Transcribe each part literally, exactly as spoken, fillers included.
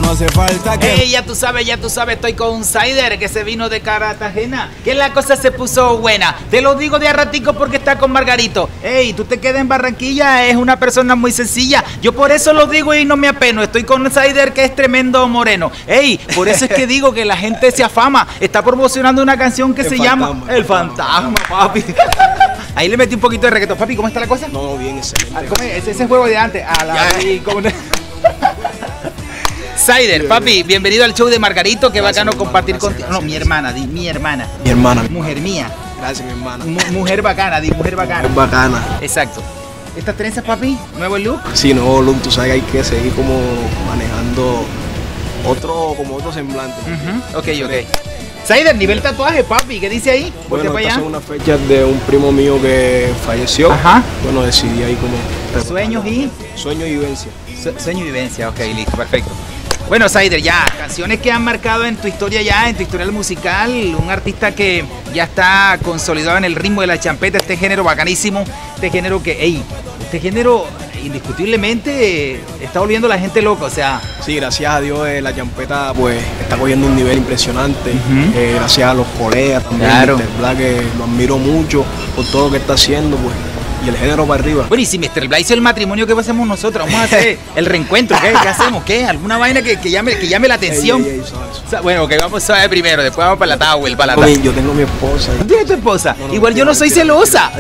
no hace falta que... Ey, ya tú sabes, ya tú sabes, estoy con un Sider que se vino de Cartagena, que la cosa se puso buena. Te lo digo de a ratico porque está con Margarito. Ey, tú te quedas en Barranquilla, es una persona muy sencilla. Yo por eso lo digo y no me apeno. Estoy con un Sider que es tremendo moreno. Ey, por eso es que digo que la gente se afama. Está promocionando una canción que El se fantasma, llama El Fantasma, papi. Ahí le metí un poquito de reggaetón. Papi, ¿cómo está la cosa? No, bien, excelente. Ah, ¿cómo es? Ese, ese juego de antes. A la... Sider, papi, bienvenido al show de Margarito. Qué Gracias, bacano hermano, compartir gracias, contigo. gracias, No, mi gracias. hermana, di mi hermana. Mi hermana. Mujer mía. Gracias, mi hermana. Mu- mujer bacana, di mujer bacana. Es bacana. Exacto. ¿Estas trenzas, papi? ¿Nuevo look? Sí, no, look, tú sabes que hay que seguir como manejando otro, como otro semblante. Uh-huh. Ok, ok. Sider, nivel tatuaje, papi. ¿Qué dice ahí? ¿Por qué Bueno, para estas allá? son unas fechas de un primo mío que falleció. Ajá. Bueno, decidí ahí como... Sueños y... Sueño y vivencia. Su- Sueño y vivencia, ok, listo, perfecto. Bueno, Sider, ya, canciones que han marcado en tu historia ya, en tu historial musical, un artista que ya está consolidado en el ritmo de la champeta, este género bacanísimo, este género que, ey, este género indiscutiblemente eh, está volviendo a la gente loca, o sea... Sí, gracias a Dios eh, la champeta pues está cogiendo un nivel impresionante. Ujú. Eh, gracias a los colegas también, Claro. mister Black, que lo admiro mucho por todo lo que está haciendo, pues, y el género para arriba. Bueno, y si mister Black hizo el matrimonio, ¿qué hacemos nosotros? Vamos a hacer el reencuentro, ¿qué, ¿Qué hacemos? ¿Qué? ¿Alguna vaina que, que, llame, que llame la atención? Ey, ey, ey, suave, suave. O sea, bueno, ok, vamos suave primero, después vamos para la Tower, para la Oye, Tower. yo tengo mi esposa. ¿Tú tienes tu esposa? No, no, Igual yo mentira, no soy mentira, celosa.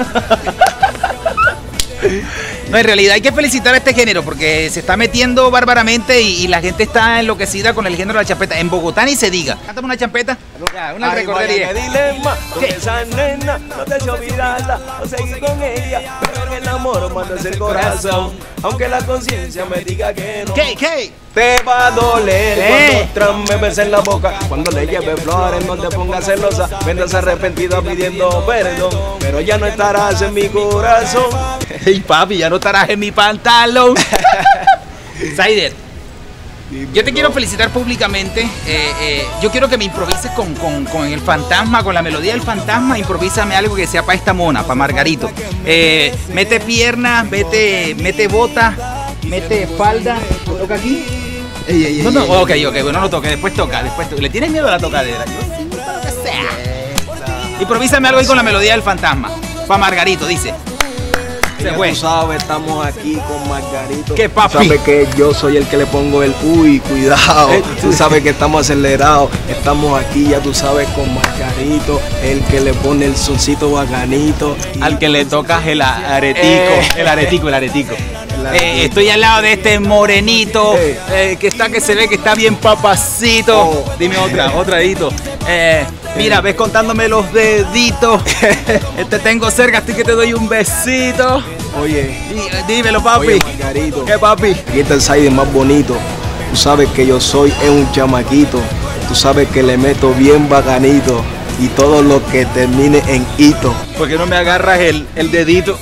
No, en realidad hay que felicitar a este género porque se está metiendo bárbaramente y, y la gente está enloquecida con el género de la champeta. En Bogotá ni se diga. Cántame una champeta. Ya, una Ay, recordería. vaya, qué dilema, con ¿Qué? esa nena, no te echo mirarla, no seguir con ella, pero en el amor mandas el corazón, aunque la conciencia me diga que no. ¿Qué? ¿Qué? Te va a doler Eh. cuando Trump me bese en la boca, cuando le lleve flores, no te pongas celosa, vendrás arrepentida pidiendo perdón, pero ya no estarás en mi corazón. Ey, papi, ya no estarás en mi pantalón. Sider, yo te quiero felicitar públicamente. Eh, eh, yo quiero que me improvises con, con, con el fantasma, con la melodía del fantasma. Improvísame algo que sea para esta mona, para Margarito. Eh, mete piernas, mete, mete bota, mete falda. ¿Toca aquí? Ey, ey, No, ey, no, ey. ok, ok, bueno, no toque, después toca, después toca. ¿Le tienes miedo a la tocadera? Yo sí, para lo que sea. Improvísame algo ahí con la melodía del fantasma. Para Margarito, dice. Se Ya fue. tú sabes, estamos aquí con Margarito. ¿Qué, papi? Tú sabes que yo soy el que le pongo el uy, cuidado. Eh, Tú sabes que estamos acelerados. Estamos aquí, ya tú sabes, con Margarito, el que le pone el soncito bacanito. Al que le tocas el aretico, Eh. el aretico, el aretico. El aretico. Eh, estoy al lado de este morenito Eh. eh, que está que se ve que está bien papacito. Oh. Dime otra, otra dedito. Eh, mira, ves contándome los deditos. Te tengo cerca, así que te doy un besito. Oye, Dí- Dímelo, papi. oye, Margarito. ¿Qué, papi? Aquí está el Sider más bonito. Tú sabes que yo soy es un chamaquito. Tú sabes que le meto bien bacanito. Y todo lo que termine en hito. ¿Por qué no me agarras el, el dedito?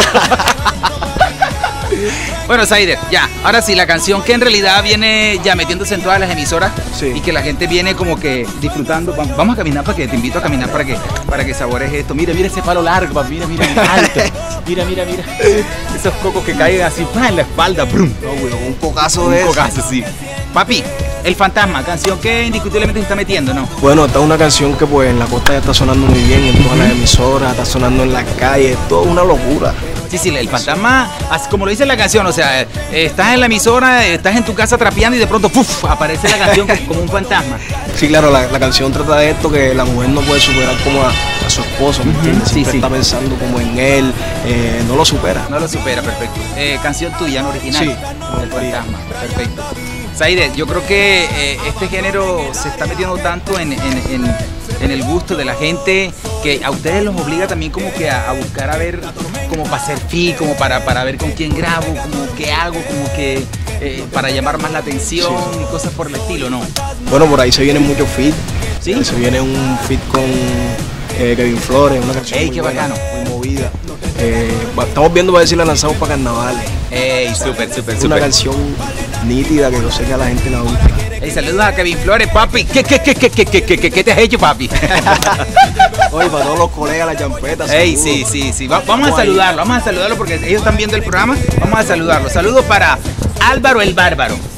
Bueno, Sider, ya, ahora sí, la canción que en realidad viene ya metiéndose en todas las emisoras Sí. y que la gente viene como que disfrutando. Va- Vamos a caminar para que te invito a caminar para que para que sabores esto. Mira, mira ese palo largo, papi, mira, mira, alto. Mira, mira, mira. Esos cocos que caen así ¡pam! En la espalda, brum. No, güey, un cocazo Un de eso. cocazo, sí. Papi, El Fantasma, canción que indiscutiblemente se está metiendo, ¿no? Bueno, esta es una canción que pues en la costa ya está sonando muy bien, en todas las emisoras, está sonando en las calles, todo una locura. Sí, sí, el fantasma, así como lo dice la canción, o sea, eh, estás en la emisora, eh, estás en tu casa trapeando y de pronto ¡puf! Aparece la canción como un fantasma. Sí, claro, la, la canción trata de esto, que la mujer no puede superar como a, a su esposo, ¿me Ujú, entiendes? sí, Siempre sí. está pensando como en él, eh, no lo supera. No lo supera, perfecto. Eh, canción tuya, no original. Sí, El fantasma, perfecto. Sider, yo creo que eh, este género se está metiendo tanto en, en- en- en el gusto de la gente que a ustedes los obliga también como que a, a buscar a ver, como para hacer fi, como para, para ver con quién grabo, como qué hago, como que eh, para llamar más la atención y cosas por el estilo, ¿no? Bueno, por ahí se vienen muchos feat, ¿Sí? se viene un feat con eh, Kevin Flores, una canción Ey, muy qué buena, bacano. muy movida. Eh, va- estamos viendo para ver si la lanzamos para carnavales. Ey, súper, súper, Es una súper. canción nítida que yo sé que a la gente la gusta. Ey, saludos a Kevin Flores, papi. ¿Qué, qué, qué, qué, qué, qué, qué, qué, qué te has hecho, papi? Oye, para todos los colegas, la champeta. Ey, saludos. sí, sí, sí. Va- vamos a Estamos ahí. saludarlo, vamos a saludarlo porque ellos están viendo el programa. Vamos a saludarlo. Saludos para Álvaro el Bárbaro. También.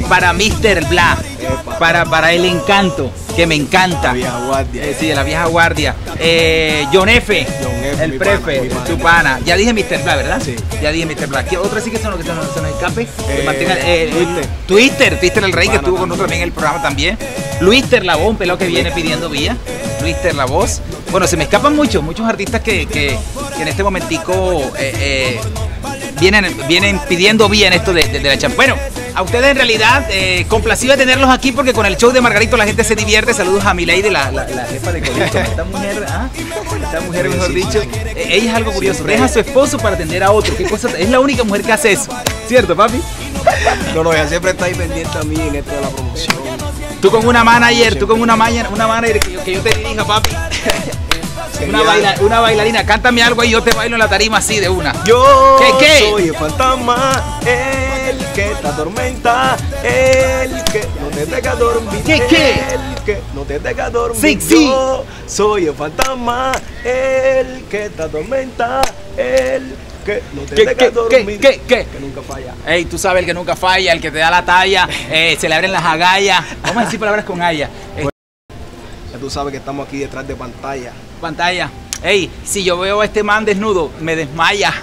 para mister Bla, para, para el encanto, que me encanta. La vieja guardia. Eh, sí, de la vieja guardia. Eh, John F, John F, el mi prefe, pana, mi pana. tu pana. Ya dije mister Bla, ¿verdad? Sí. Ya dije mister Bla. ¿Qué otra sí que son los que se nos, se nos escape? Eh, Martín, eh, Twister. Twister, Twister el Rey, que Pana estuvo con nosotros también en el programa también. Luister la voz, un pelado que viene pidiendo vía. Luister la voz. Bueno, se me escapan muchos, muchos artistas que, que, que en este momentico eh, eh, vienen, vienen pidiendo vía en esto de, de, de la champ. Bueno, a ustedes en realidad, eh, complacido de tenerlos aquí porque con el show de Margarito la gente se divierte. Saludos a Milady, la, la, la jefa de Colito. Esta mujer, ¿ah? Esta mujer, mejor dicho, eh, ella es algo curioso. Deja a su esposo para atender a otro. ¿Qué cosa? Es la única mujer que hace eso. ¿Cierto, papi? No, no, ella siempre está ahí pendiente a mí en esto de la promoción. Tú con una manager, tú con una manager, una manager que yo, que yo te dirija, papi. Una, baila, una bailarina, cántame algo y yo te bailo en la tarima así de una. Yo ¿Qué, qué? soy el fantasma, el que te atormenta, el que no te deja dormir. ¿Qué, qué? El que no te deja dormir. Sí, sí. Yo soy el fantasma, el que te atormenta, el que no te ¿Qué, deja qué, dormir. qué, qué? Que nunca falla. Ey, tú sabes el que nunca falla, el que te da la talla, eh, se le abren las agallas. Vamos a decir palabras con aya. Eh, Ya tú sabes que estamos aquí detrás de pantalla. pantalla. Ey, si yo veo a este man desnudo, me desmaya.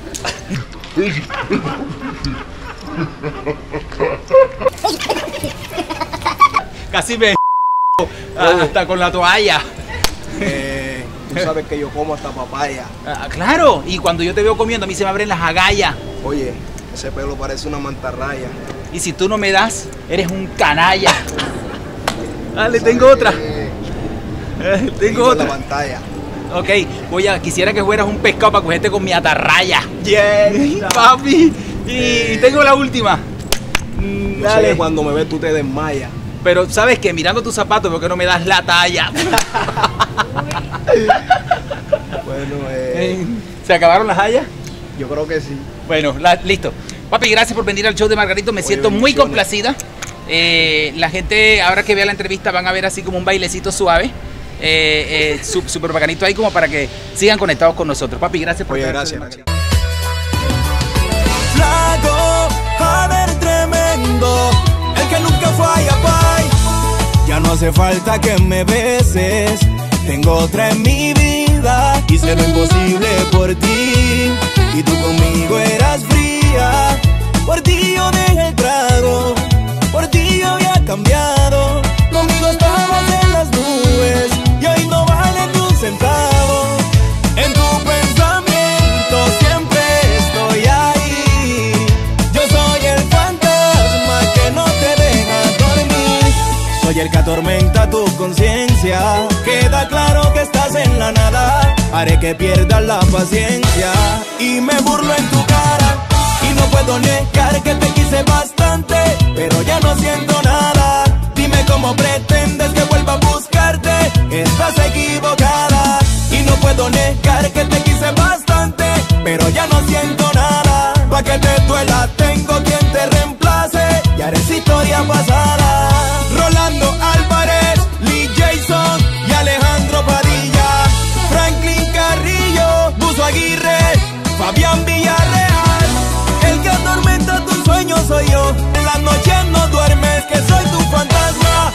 Casi me hasta con la toalla. Eh, tú sabes que yo como hasta papaya. Ah, claro, y cuando yo te veo comiendo a mí se me abren las agallas. Oye, ese pelo parece una mantarraya. Y si tú no me das, eres un canalla. Dale, tengo otra. Eh, tengo en la otra. pantalla. Ok, voy a, quisiera que fueras un pescado para cogerte con mi atarraya. Yeah, Papi. Y, y tengo la última. Mm, Yo sé Dale. que cuando me ves tú te desmayas. Pero sabes que mirando tus zapatos veo que no me das la talla. Bueno, eh, ¿Se acabaron las hayas? yo creo que sí. Bueno, la- listo. Papi, gracias por venir al show de Margarito. Me Oye, siento muy bendiciones. complacida. Eh, la gente, ahora que vea la entrevista, van a ver así como un bailecito suave. Eh, eh, su- súper bacanito ahí como para que sigan conectados con nosotros. Papi, gracias por Oye, traer gracias. al show de gracias. Flaco, a ver tremendo, el que nunca falla, pay. Ya no hace falta que me beses, tengo otra en mi vida. Hice lo imposible por ti, y tú conmigo eras fría. Por ti yo dejé el trago, por ti yo había cambiado. Conmigo estabas en las nubes, y hoy no vale ni un centavo. En tu pensamiento siempre estoy ahí. Yo soy el fantasma que no te deja dormir. Soy el que atormenta tu conciencia. Queda claro que estás en la nada. Haré que pierdas la paciencia y me burlo en tu cara. Y no puedo negar que te quise bastante, pero ya no siento nada. Dime cómo pretendes que vuelva a buscarte. Estás equivocada. Y no puedo negar que te quise bastante, pero ya no siento nada. Pa' que te duela tengo quien te reemplace, ya eres historia pasada. Rolando Álvarez, Lee Jason y Alejandro Padilla, Franklin Carrillo, Buzo Aguirre, Fabián Villarreal. El que atormenta tus sueños soy yo. En las noches no duermes, que soy tu fantasma.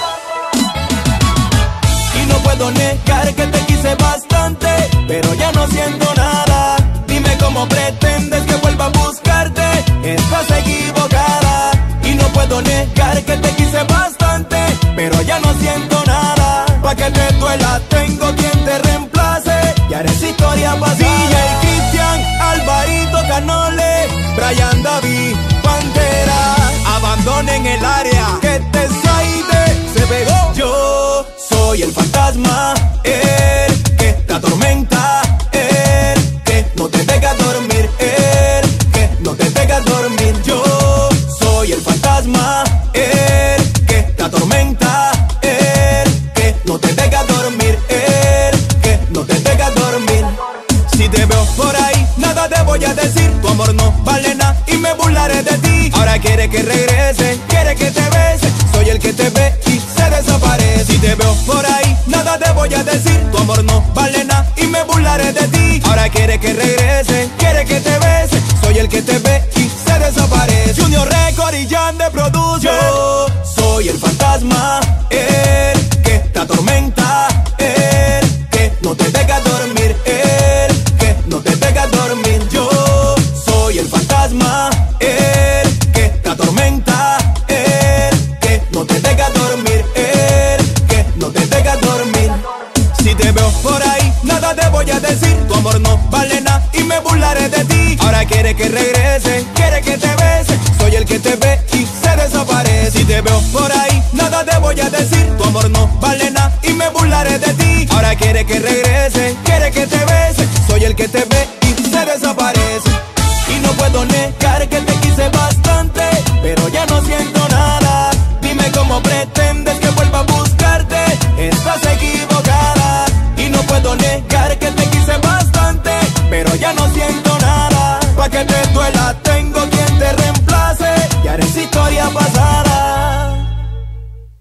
Y no puedo negar que te quise bastante, pero ya no siento nada. Dime cómo pretendes que vuelva a buscarte. Estás equivocada. Y no puedo negar que te quise bastante, pero ya no siento nada. Pa' que te duela tengo quien te reemplace, ya eres historia pasada. D J Cristian, Alvarito Canole, Brian David, Pantera. Abandonen el área, que te Saide se pegó. Yo soy el fantasma, el que te atormenta, el que no te deja dormir, el que no te deja dormir. Yo soy el fantasma, el que te atormenta, el que no te deja dormir, el que no te deja dormir. Si te veo por ahí, nada te voy a decir. Tu amor no vale nada y me burlaré de ti. Ahora quiere que regrese, quiere que te bese. Soy el que te ve y se desaparece. Si te veo por ahí, nada te voy a decir. Tu amor no vale nada y me burlaré de ti. Ahora quiere que regrese, quiere que te bese. Soy el que te ve y se desaparece. Junior Record y Jan de Produce. Yo te veo por ahí, nada te voy a decir. Tu amor no vale nada y me burlaré de ti. Ahora quiere que regrese, quiere que te